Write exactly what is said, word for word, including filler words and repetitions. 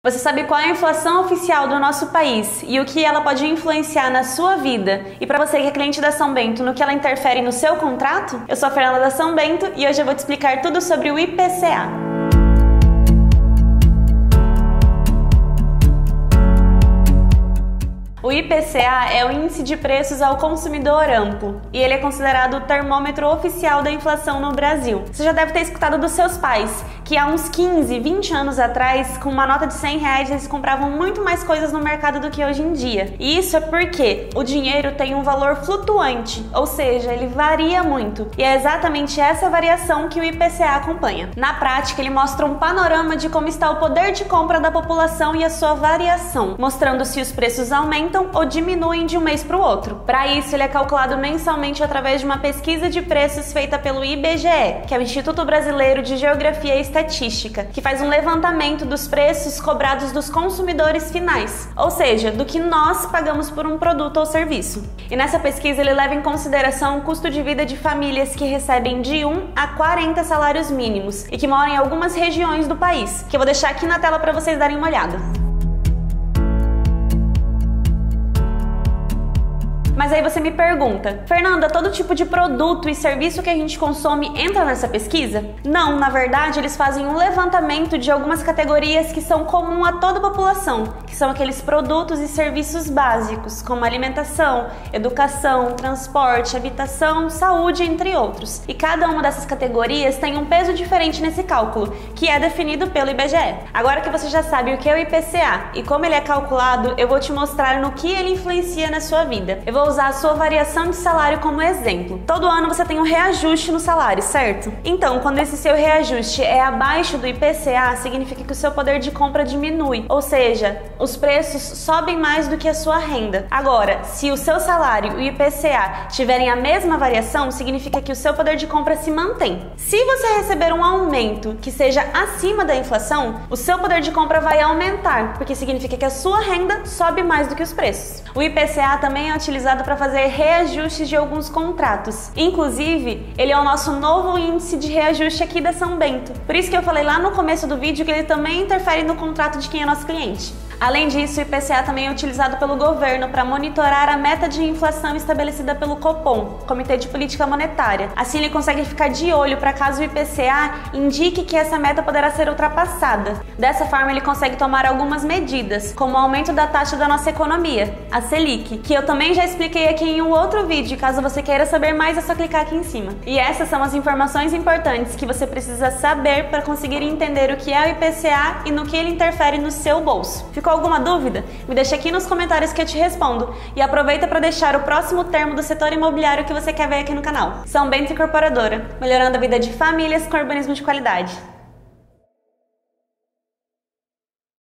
Você sabe qual é a inflação oficial do nosso país e o que ela pode influenciar na sua vida? E para você que é cliente da São Bento, no que ela interfere no seu contrato? Eu sou a Fernanda da São Bento e hoje eu vou te explicar tudo sobre o I P C A. O I P C A é o Índice de Preços ao Consumidor Amplo e ele é considerado o termômetro oficial da inflação no Brasil. Você já deve ter escutado dos seus pais que há uns quinze, vinte anos atrás, com uma nota de cem reais, eles compravam muito mais coisas no mercado do que hoje em dia. E isso é porque o dinheiro tem um valor flutuante, ou seja, ele varia muito. E é exatamente essa variação que o I P C A acompanha. Na prática, ele mostra um panorama de como está o poder de compra da população e a sua variação, mostrando se os preços aumentam ou diminuem de um mês para o outro. Para isso, ele é calculado mensalmente através de uma pesquisa de preços feita pelo I B G E, que é o Instituto Brasileiro de Geografia e Estatística, que faz um levantamento dos preços cobrados dos consumidores finais, ou seja, do que nós pagamos por um produto ou serviço. E nessa pesquisa ele leva em consideração o custo de vida de famílias que recebem de um a quarenta salários mínimos e que moram em algumas regiões do país, que eu vou deixar aqui na tela para vocês darem uma olhada. Mas aí você me pergunta, Fernanda, todo tipo de produto e serviço que a gente consome entra nessa pesquisa? Não, na verdade eles fazem um levantamento de algumas categorias que são comuns a toda a população, que são aqueles produtos e serviços básicos, como alimentação, educação, transporte, habitação, saúde, entre outros. E cada uma dessas categorias tem um peso diferente nesse cálculo, que é definido pelo I B G E. Agora que você já sabe o que é o I P C A e como ele é calculado, eu vou te mostrar no que ele influencia na sua vida. Eu vou usar a sua variação de salário como exemplo. Todo ano você tem um reajuste no salário, certo? Então, quando esse seu reajuste é abaixo do I P C A, significa que o seu poder de compra diminui, ou seja, os preços sobem mais do que a sua renda. Agora, se o seu salário e o I P C A tiverem a mesma variação, significa que o seu poder de compra se mantém. Se você receber um aumento que seja acima da inflação, o seu poder de compra vai aumentar, porque significa que a sua renda sobe mais do que os preços. O I P C A também é utilizado para fazer reajustes de alguns contratos. Inclusive, ele é o nosso novo índice de reajuste aqui da São Bento. Por isso que eu falei lá no começo do vídeo que ele também interfere no contrato de quem é nosso cliente. Além disso, o I P C A também é utilizado pelo governo para monitorar a meta de inflação estabelecida pelo Copom, Comitê de Política Monetária. Assim, ele consegue ficar de olho para caso o I P C A indique que essa meta poderá ser ultrapassada. Dessa forma, ele consegue tomar algumas medidas, como o aumento da taxa da nossa economia, a Selic, que eu também já expliquei aqui em um outro vídeo. Caso você queira saber mais, é só clicar aqui em cima. E essas são as informações importantes que você precisa saber para conseguir entender o que é o I P C A e no que ele interfere no seu bolso. Ficou alguma dúvida? Me deixa aqui nos comentários que eu te respondo. E aproveita para deixar o próximo termo do setor imobiliário que você quer ver aqui no canal. São Bento Incorporadora, melhorando a vida de famílias com urbanismo de qualidade.